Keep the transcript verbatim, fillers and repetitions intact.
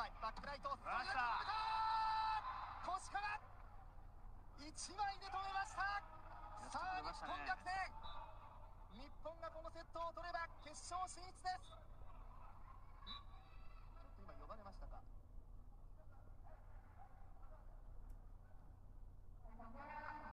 枚バックライトました腰からいちまいで止めました。さあ日本逆転。日本がこのセットを取れば決勝進出です。